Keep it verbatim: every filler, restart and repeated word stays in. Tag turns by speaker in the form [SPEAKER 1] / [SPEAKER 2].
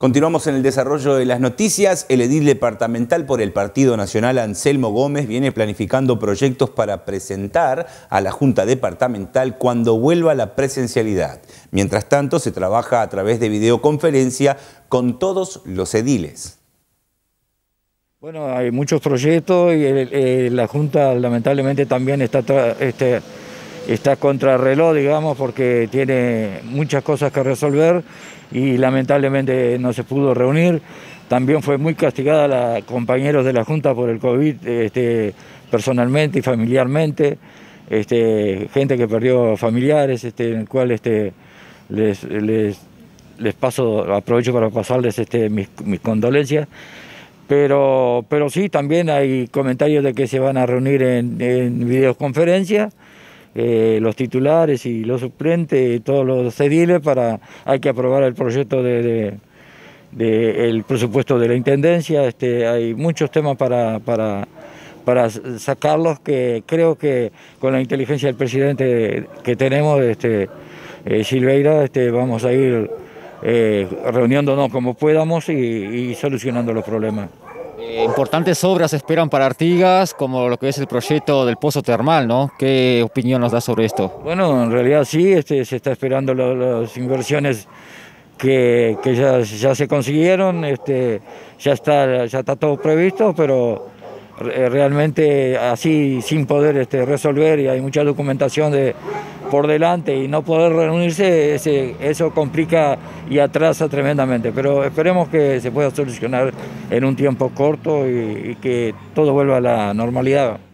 [SPEAKER 1] Continuamos en el desarrollo de las noticias. El edil departamental por el Partido Nacional, Anselmo Gómez, viene planificando proyectos para presentar a la Junta Departamental cuando vuelva la presencialidad. Mientras tanto, se trabaja a través de videoconferencia con todos los ediles.
[SPEAKER 2] Bueno, hay muchos proyectos y el, el, la Junta lamentablemente también está, este, está contrarreloj, digamos, porque tiene muchas cosas que resolver y lamentablemente no se pudo reunir. También fue muy castigada la compañeros de la Junta por el COVID, este, personalmente y familiarmente. Este, gente que perdió familiares, este, en el cual este, les, les, les paso, aprovecho para pasarles este, mis, mis condolencias. Pero, pero sí, también hay comentarios de que se van a reunir en, en videoconferencia, eh, los titulares y los suplentes, todos los ediles, para, hay que aprobar el proyecto de, de, de el presupuesto de la Intendencia. Este, hay muchos temas para, para, para sacarlos, que creo que con la inteligencia del presidente que tenemos, este, eh, Silveira, este, vamos a ir Eh, reuniéndonos como podamos y, y solucionando los problemas.
[SPEAKER 3] Eh, importantes obras se esperan para Artigas, como lo que es el proyecto del pozo termal, ¿no? ¿Qué opinión nos da sobre esto?
[SPEAKER 2] Bueno, en realidad sí, este, se está esperando lo, las inversiones que, que ya, ya se consiguieron, este, ya está, ya está todo previsto, pero realmente así sin poder este, resolver, y hay mucha documentación de, por delante, y no poder reunirse, ese, eso complica y atrasa tremendamente, pero esperemos que se pueda solucionar en un tiempo corto y, y que todo vuelva a la normalidad.